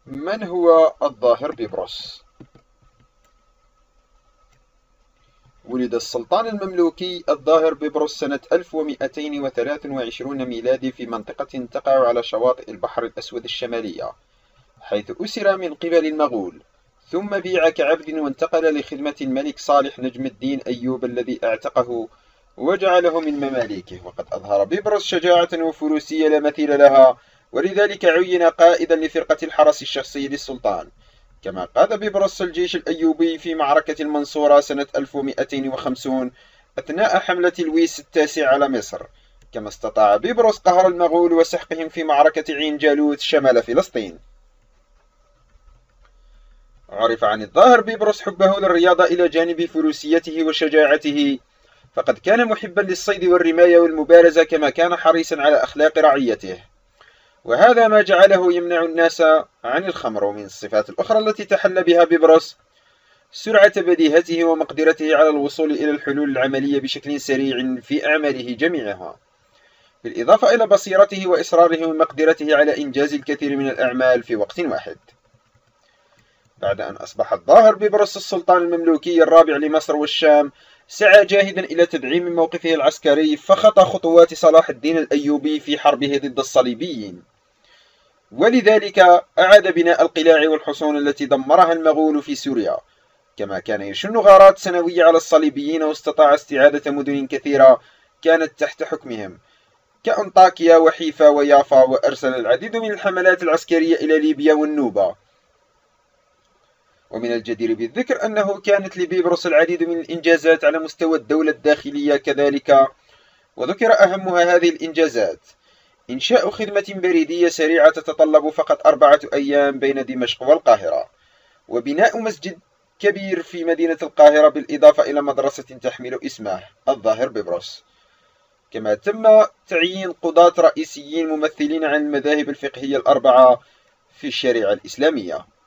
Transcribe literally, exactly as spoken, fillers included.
من هو الظاهر بيبرس؟ ولد السلطان المملوكي الظاهر بيبرس سنة ألف ومئتين وثلاث وعشرين ميلادي في منطقة تقع على شواطئ البحر الأسود الشمالية، حيث أسر من قبل المغول، ثم بيع كعبد وانتقل لخدمة الملك صالح نجم الدين أيوب الذي اعتقه وجعله من مماليكه. وقد أظهر بيبرس شجاعة وفروسية لا مثيل لها، ولذلك عين قائدا لفرقة الحرس الشخصي للسلطان. كما قاد بيبرس الجيش الأيوبي في معركة المنصورة سنة ألف ومئتين وخمسين أثناء حملة لويس التاسع على مصر. كما استطاع بيبرس قهر المغول وسحقهم في معركة عين جالوت شمال فلسطين. عرف عن الظاهر بيبرس حبه للرياضة إلى جانب فروسيته وشجاعته، فقد كان محبا للصيد والرماية والمبارزة، كما كان حريصا على أخلاق رعيته، وهذا ما جعله يمنع الناس عن الخمر. ومن الصفات الأخرى التي تحلى بها بيبرس سرعة بديهته ومقدرته على الوصول إلى الحلول العملية بشكل سريع في أعماله جميعها، بالإضافة إلى بصيرته وإصراره ومقدرته على إنجاز الكثير من الأعمال في وقت واحد. بعد أن أصبح الظاهر بيبرس السلطان المملوكي الرابع لمصر والشام، سعى جاهدا إلى تدعيم موقفه العسكري، فخطى خطوات صلاح الدين الأيوبي في حربه ضد الصليبيين، ولذلك أعاد بناء القلاع والحصون التي دمرها المغول في سوريا. كما كان يشن غارات سنوية على الصليبيين، واستطاع استعادة مدن كثيرة كانت تحت حكمهم كأنطاكيا وحيفا ويافا، وأرسل العديد من الحملات العسكرية إلى ليبيا والنوبة. ومن الجدير بالذكر أنه كانت لبيبرس العديد من الإنجازات على مستوى الدولة الداخلية كذلك، وذكر أهمها هذه الإنجازات: إنشاء خدمة بريدية سريعة تتطلب فقط أربعة أيام بين دمشق والقاهرة، وبناء مسجد كبير في مدينة القاهرة، بالإضافة إلى مدرسة تحمل اسمه الظاهر بيبرس. كما تم تعيين قضاة رئيسيين ممثلين عن المذاهب الفقهية الأربعة في الشريعة الإسلامية.